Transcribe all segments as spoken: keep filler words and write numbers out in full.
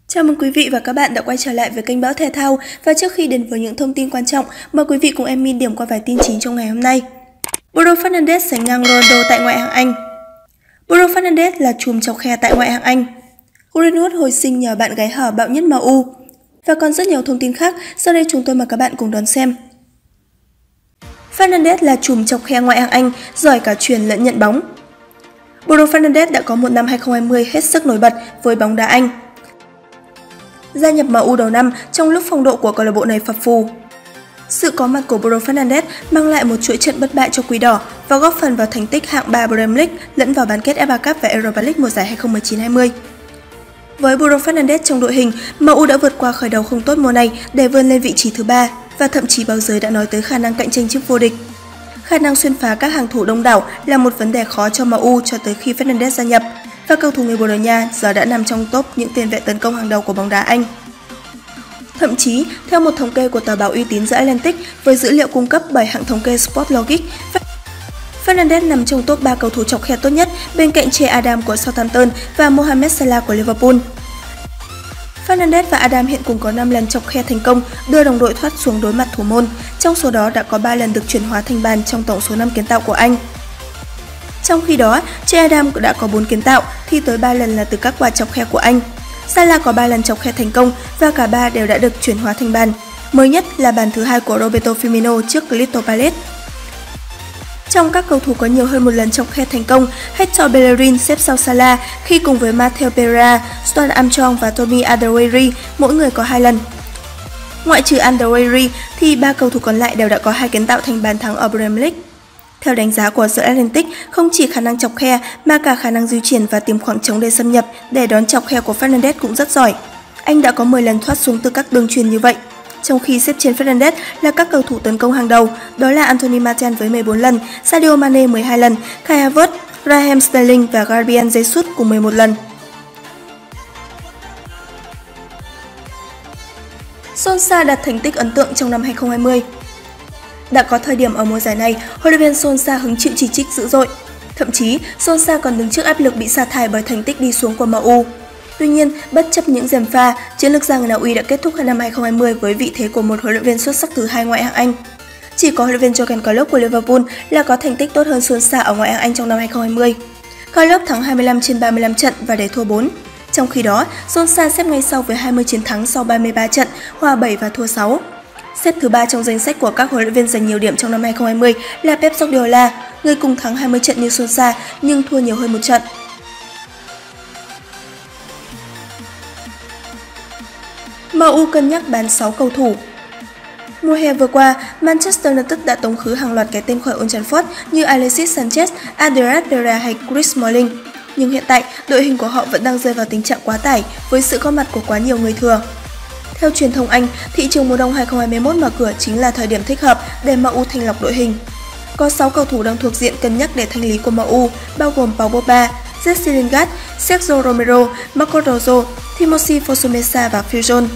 Chào mừng quý vị và các bạn đã quay trở lại với kênh Báo Thể Thao. Và trước khi đến với những thông tin quan trọng, mời quý vị cùng em Min điểm qua vài tin chính trong ngày hôm nay. Bruno Fernandes sánh ngang Ronaldo tại ngoại hạng Anh. Bruno Fernandes là chùm chọc khe tại ngoại hạng Anh. Greenwood hồi sinh nhờ bạn gái hở bạo nhất em u. Và còn rất nhiều thông tin khác, sau đây chúng tôi mời các bạn cùng đón xem. Fernandes là chùm chọc khe ngoại hạng Anh, giỏi cả chuyền lẫn nhận bóng. Bruno Fernandes đã có một năm hai không hai không hết sức nổi bật với bóng đá Anh. Gia nhập em u đầu năm trong lúc phong độ của câu lạc bộ này phập phù. Sự có mặt của Bruno Fernandes mang lại một chuỗi trận bất bại cho Quỷ Đỏ và góp phần vào thành tích hạng ba Premier League lẫn vào bán kết ép a Cup và Europa League mùa giải hai không một chín hai mươi. Với Bruno Fernandes trong đội hình, em u đã vượt qua khởi đầu không tốt mùa này để vươn lên vị trí thứ ba và thậm chí báo giới đã nói tới khả năng cạnh tranh chức vô địch. Khả năng xuyên phá các hàng thủ đông đảo là một vấn đề khó cho em u cho tới khi Fernandes gia nhập, và cầu thủ người Bồ Đào Nha giờ đã nằm trong top những tiền vệ tấn công hàng đầu của bóng đá Anh. Thậm chí, theo một thống kê của tờ báo uy tín The Atlantic với dữ liệu cung cấp bởi hãng thống kê Sportlogic, Fernandes nằm trong top ba cầu thủ chọc khe tốt nhất bên cạnh Che Adam của Southampton và Mohamed Salah của Liverpool. Fernandes và Adam hiện cùng có năm lần chọc khe thành công đưa đồng đội thoát xuống đối mặt thủ môn, trong số đó đã có ba lần được chuyển hóa thành bàn trong tổng số năm kiến tạo của anh. Trong khi đó, Che Adam đã có bốn kiến tạo thì tới ba lần là từ các quả chọc khe của anh. Salah có ba lần chọc khe thành công và cả ba đều đã được chuyển hóa thành bàn. Mới nhất là bàn thứ hai của Roberto Firmino trước Crystal Palace. Trong các cầu thủ có nhiều hơn một lần chọc khe thành công, Hector Bellerin xếp sau Salah khi cùng với Matteo Pereira, Stuart Armstrong và Tommy Alderweireld mỗi người có hai lần. Ngoại trừ Alderweireld thì ba cầu thủ còn lại đều đã có hai kiến tạo thành bàn thắng ở Premier League. Theo đánh giá của The Atlantic, không chỉ khả năng chọc khe mà cả khả năng di chuyển và tìm khoảng trống để xâm nhập để đón chọc khe của Fernandes cũng rất giỏi. Anh đã có mười lần thoát xuống từ các đường chuyền như vậy. Trong khi xếp trên Fernandes là các cầu thủ tấn công hàng đầu, đó là Anthony Martial với mười bốn lần, Sadio Mane mười hai lần, Kai Havertz, Raheem Sterling và Gabriel Jesus cùng mười một lần. Solskjaer đạt thành tích ấn tượng trong năm hai không hai không. Đã có thời điểm ở mùa giải này, huấn luyện viên Solskjaer hứng chịu chỉ trích dữ dội. Thậm chí, Solskjaer còn đứng trước áp lực bị sa thải bởi thành tích đi xuống của em u. Tuy nhiên, bất chấp những gièm pha, chiến lược gia người Na Uy đã kết thúc năm hai không hai không với vị thế của một huấn luyện viên xuất sắc thứ hai ngoại hạng Anh. Chỉ có huấn luyện viên Jurgen Klopp của Liverpool là có thành tích tốt hơn Solskjaer ở ngoại hạng Anh trong năm hai không hai không. Klopp thắng hai mươi lăm trên ba mươi lăm trận và để thua bốn. Trong khi đó, Solskjaer xếp ngay sau với hai mươi chiến thắng sau ba mươi ba trận, hòa bảy và thua sáu. Xếp thứ ba trong danh sách của các huấn luyện viên giành nhiều điểm trong năm hai không hai không là Pep Guardiola, người cùng thắng hai mươi trận như Solskjaer nhưng thua nhiều hơn một trận. em u cân nhắc bán sáu cầu thủ. Mùa hè vừa qua, Manchester United đã tống khứ hàng loạt cái tên khỏi Old Trafford như Alexis Sanchez, Adrian Pereira hay Chris Smalling. Nhưng hiện tại, đội hình của họ vẫn đang rơi vào tình trạng quá tải với sự góp mặt của quá nhiều người thừa. Theo truyền thông Anh, thị trường mùa đông hai không hai mốt mở cửa chính là thời điểm thích hợp để em u thanh lọc đội hình. Có sáu cầu thủ đang thuộc diện cân nhắc để thanh lý của em u, bao gồm Paul Pogba, Jesse Lingard, Sergio Romero, Marco Rose, Timothy Fosu-Mensah và Phil Jones.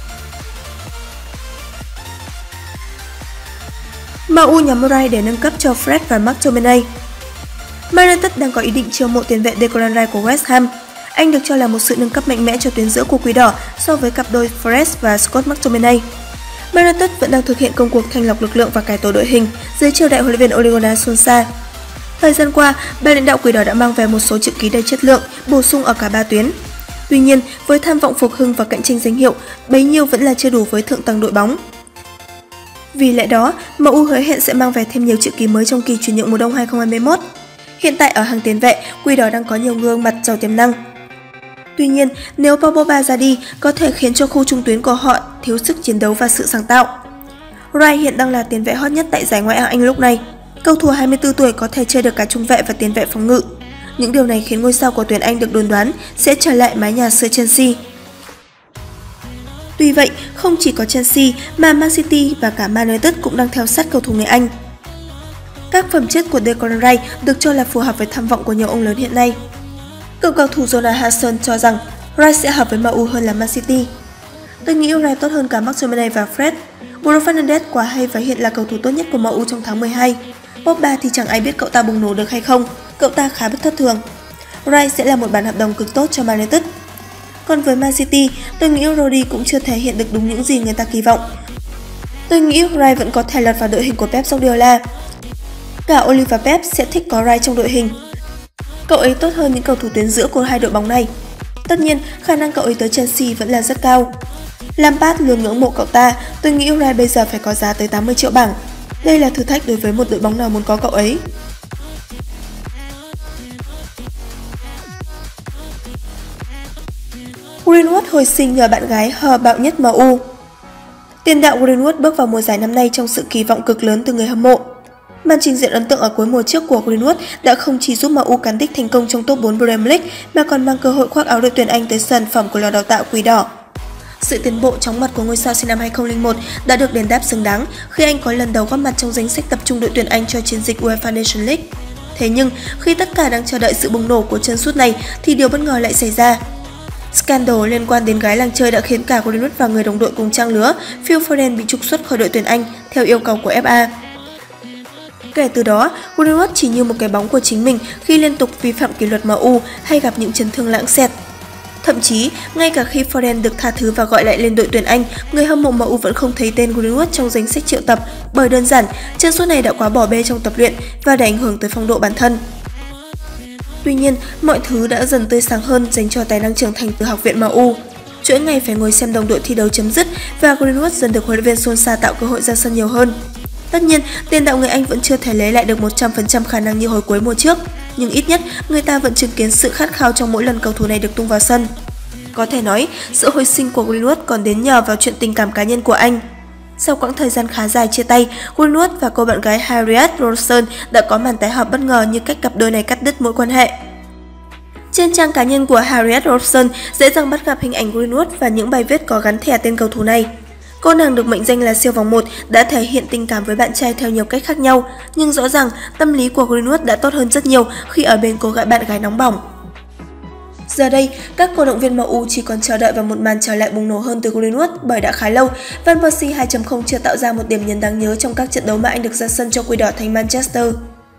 em u nhắm Rice để nâng cấp cho Fred và McTominay. Man United đang có ý định chiêu mộ tiền vệ Declan Rice của West Ham. Anh được cho là một sự nâng cấp mạnh mẽ cho tuyến giữa của Quỷ Đỏ so với cặp đôi Fred và Scott McTominay. Man United vẫn đang thực hiện công cuộc thanh lọc lực lượng và cải tổ đội hình dưới triều đại huấn luyện viên Ole Gunnar Solskjaer. Thời gian qua, ban lãnh đạo Quỷ Đỏ đã mang về một số chữ ký đầy chất lượng, bổ sung ở cả ba tuyến. Tuy nhiên, với tham vọng phục hưng và cạnh tranh danh hiệu, bấy nhiêu vẫn là chưa đủ với thượng tầng đội bóng. Vì lẽ đó, em u hứa hẹn sẽ mang về thêm nhiều chữ ký mới trong kỳ chuyển nhượng mùa đông hai không hai mốt. Hiện tại ở hàng tiền vệ, Quỷ Đỏ đang có nhiều gương mặt giàu tiềm năng. Tuy nhiên, nếu Paul Pogba ra đi, có thể khiến cho khu trung tuyến của họ thiếu sức chiến đấu và sự sáng tạo. Rice hiện đang là tiền vệ hot nhất tại giải Ngoại hạng Anh lúc này. Cầu thủ hai mươi tư tuổi có thể chơi được cả trung vệ và tiền vệ phòng ngự. Những điều này khiến ngôi sao của tuyển Anh được đồn đoán sẽ trở lại mái nhà xưa Chelsea. Tuy vậy, không chỉ có Chelsea mà Man City và cả Man United cũng đang theo sát cầu thủ người Anh. Các phẩm chất của Declan Rice được cho là phù hợp với tham vọng của nhiều ông lớn hiện nay. Cựu cầu thủ Jonah Hudson cho rằng Rice sẽ hợp với em u hơn là Man City. Tôi nghĩ Rice tốt hơn cả McTominay và Fred. Bruno Fernandes quá hay và hiện là cầu thủ tốt nhất của em u trong tháng mười hai. Pogba thì chẳng ai biết cậu ta bùng nổ được hay không, cậu ta khá bất thất thường. Rice sẽ là một bản hợp đồng cực tốt cho Man United. Còn với Man City, tôi nghĩ Rodri cũng chưa thể hiện được đúng những gì người ta kỳ vọng. Tôi nghĩ Rai vẫn có thể lọt vào đội hình của Pep Guardiola. Cả Oli và Pep sẽ thích có Rai trong đội hình. Cậu ấy tốt hơn những cầu thủ tuyến giữa của hai đội bóng này. Tất nhiên, khả năng cậu ấy tới Chelsea vẫn là rất cao. Lampard luôn ngưỡng mộ cậu ta, tôi nghĩ Rai bây giờ phải có giá tới tám mươi triệu bảng. Đây là thử thách đối với một đội bóng nào muốn có cậu ấy. Greenwood hồi sinh nhờ bạn gái hờ bạo nhất em u. Tiền đạo Greenwood bước vào mùa giải năm nay trong sự kỳ vọng cực lớn từ người hâm mộ. Màn trình diễn ấn tượng ở cuối mùa trước của Greenwood đã không chỉ giúp em u cán đích thành công trong top bốn Premier League mà còn mang cơ hội khoác áo đội tuyển Anh tới sân phẩm của lò đào tạo Quỷ Đỏ. Sự tiến bộ chóng mặt của ngôi sao sinh năm hai không không một đã được đền đáp xứng đáng khi anh có lần đầu góp mặt trong danh sách tập trung đội tuyển Anh cho chiến dịch UEFA Nations League. Thế nhưng, khi tất cả đang chờ đợi sự bùng nổ của chân sút này thì điều bất ngờ lại xảy ra. Scandal liên quan đến gái làng chơi đã khiến cả Greenwood và người đồng đội cùng trang lứa, Phil Foden bị trục xuất khỏi đội tuyển Anh theo yêu cầu của ép a. Kể từ đó, Greenwood chỉ như một cái bóng của chính mình khi liên tục vi phạm kỷ luật em u hay gặp những chấn thương lãng xẹt. Thậm chí, ngay cả khi Foden được tha thứ và gọi lại lên đội tuyển Anh, người hâm mộ em u vẫn không thấy tên Greenwood trong danh sách triệu tập bởi đơn giản, chân sút này đã quá bỏ bê trong tập luyện và để ảnh hưởng tới phong độ bản thân. Tuy nhiên, mọi thứ đã dần tươi sáng hơn dành cho tài năng trưởng thành từ học viện em u. Chuỗi ngày phải ngồi xem đồng đội thi đấu chấm dứt và Greenwood dần được huấn luyện viên Solskjaer tạo cơ hội ra sân nhiều hơn. Tất nhiên, tiền đạo người Anh vẫn chưa thể lấy lại được một trăm phần trăm khả năng như hồi cuối mùa trước, nhưng ít nhất người ta vẫn chứng kiến sự khát khao trong mỗi lần cầu thủ này được tung vào sân. Có thể nói, sự hồi sinh của Greenwood còn đến nhờ vào chuyện tình cảm cá nhân của anh. Sau quãng thời gian khá dài chia tay, Greenwood và cô bạn gái Harriet Robertson đã có màn tái hợp bất ngờ như cách cặp đôi này cắt đứt mối quan hệ. Trên trang cá nhân của Harriet Robertson dễ dàng bắt gặp hình ảnh Greenwood và những bài viết có gắn thẻ tên cầu thủ này. Cô nàng được mệnh danh là siêu vòng một đã thể hiện tình cảm với bạn trai theo nhiều cách khác nhau, nhưng rõ ràng tâm lý của Greenwood đã tốt hơn rất nhiều khi ở bên cô gái bạn gái nóng bỏng. Giờ đây, các cổ động viên em u chỉ còn chờ đợi vào một màn trở lại bùng nổ hơn từ Greenwood bởi đã khá lâu, Van Persie hai chấm không chưa tạo ra một điểm nhấn đáng nhớ trong các trận đấu mà anh được ra sân cho Quỷ Đỏ thành Manchester.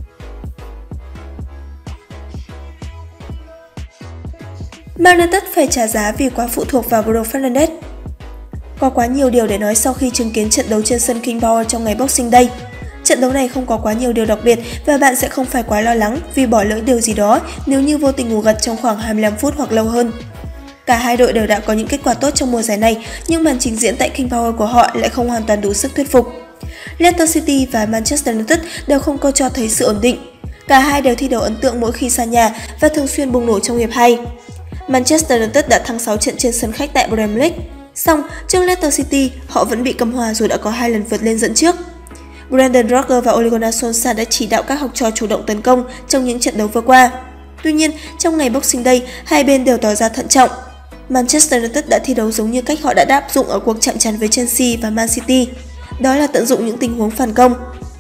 Man United phải trả giá vì quá phụ thuộc vào Bruno Fernandes. Có quá nhiều điều để nói sau khi chứng kiến trận đấu trên sân King Power trong ngày Boxing Day. Trận đấu này không có quá nhiều điều đặc biệt và bạn sẽ không phải quá lo lắng vì bỏ lỡ điều gì đó nếu như vô tình ngủ gật trong khoảng hai mươi lăm phút hoặc lâu hơn. Cả hai đội đều đã có những kết quả tốt trong mùa giải này, nhưng màn trình diễn tại King Power của họ lại không hoàn toàn đủ sức thuyết phục. Leicester City và Manchester United đều không có cho thấy sự ổn định. Cả hai đều thi đấu ấn tượng mỗi khi xa nhà và thường xuyên bùng nổ trong hiệp hai. Manchester United đã thắng sáu trận trên sân khách tại Premier League. Song, trước Leicester City, họ vẫn bị cầm hòa dù đã có hai lần vượt lên dẫn trước. Brendan Rodgers và Ole Gunnar Solskjaer đã chỉ đạo các học trò chủ động tấn công trong những trận đấu vừa qua. Tuy nhiên, trong ngày Boxing Day, hai bên đều tỏ ra thận trọng. Manchester United đã thi đấu giống như cách họ đã áp dụng ở cuộc chạm trán với Chelsea và Man City. Đó là tận dụng những tình huống phản công.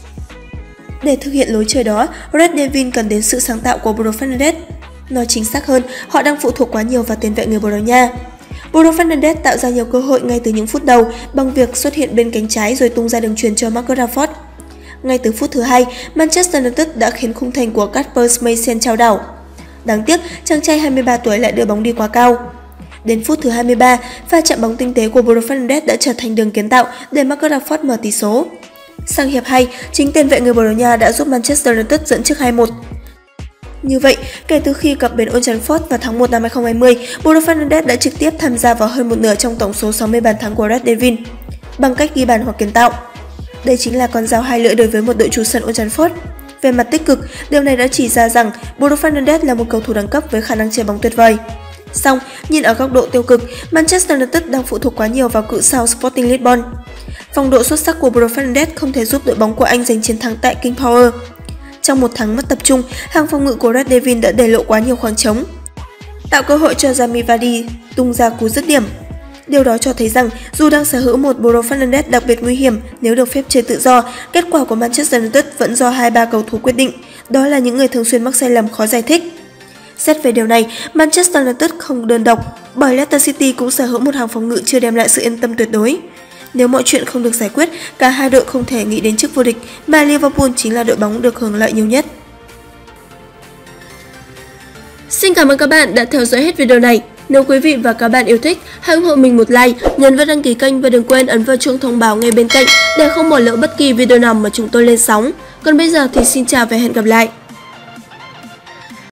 Để thực hiện lối chơi đó, Red Devils cần đến sự sáng tạo của Bruno Fernandes. Nói chính xác hơn, họ đang phụ thuộc quá nhiều vào tiền vệ người Bồ Đào Nha. Bruno Fernandes tạo ra nhiều cơ hội ngay từ những phút đầu bằng việc xuất hiện bên cánh trái rồi tung ra đường chuyền cho Marcus Rashford. Ngay từ phút thứ hai, Manchester United đã khiến khung thành của Kasper Schmeichel chao đảo. Đáng tiếc, chàng trai hai mươi ba tuổi lại đưa bóng đi quá cao. Đến phút thứ hai mươi ba, pha chạm bóng tinh tế của Bruno Fernandes đã trở thành đường kiến tạo để Marcus Rashford mở tỷ số. Sang hiệp hai, chính tiền vệ người Bồ Đào Nha đã giúp Manchester United dẫn trước hai một. Như vậy, kể từ khi cập bến Old Trafford vào tháng một năm hai không hai không, Bruno Fernandes đã trực tiếp tham gia vào hơn một nửa trong tổng số sáu mươi bàn thắng của Red Devils bằng cách ghi bàn hoặc kiến tạo. Đây chính là con dao hai lưỡi đối với một đội chủ sân Old Trafford. Về mặt tích cực, điều này đã chỉ ra rằng Bruno Fernandes là một cầu thủ đẳng cấp với khả năng chơi bóng tuyệt vời. Song, nhìn ở góc độ tiêu cực, Manchester United đang phụ thuộc quá nhiều vào cự sao Sporting Lisbon. Phong độ xuất sắc của Bruno Fernandes không thể giúp đội bóng của anh giành chiến thắng tại King Power. Trong một tháng mất tập trung, hàng phòng ngự của Red Devils đã để lộ quá nhiều khoảng trống, tạo cơ hội cho Jamie Vardy tung ra cú dứt điểm. Điều đó cho thấy rằng dù đang sở hữu một Bruno Fernandes đặc biệt nguy hiểm nếu được phép chơi tự do, kết quả của Manchester United vẫn do hai ba cầu thủ quyết định. Đó là những người thường xuyên mắc sai lầm khó giải thích. Xét về điều này, Manchester United không đơn độc, bởi Leicester City cũng sở hữu một hàng phòng ngự chưa đem lại sự yên tâm tuyệt đối. Nếu mọi chuyện không được giải quyết, cả hai đội không thể nghĩ đến chức vô địch, mà Liverpool chính là đội bóng được hưởng lợi nhiều nhất. Xin cảm ơn các bạn đã theo dõi hết video này. Nếu quý vị và các bạn yêu thích, hãy ủng hộ mình một like, nhấn vào đăng ký kênh và đừng quên ấn vào chuông thông báo ngay bên cạnh để không bỏ lỡ bất kỳ video nào mà chúng tôi lên sóng. Còn bây giờ thì xin chào và hẹn gặp lại.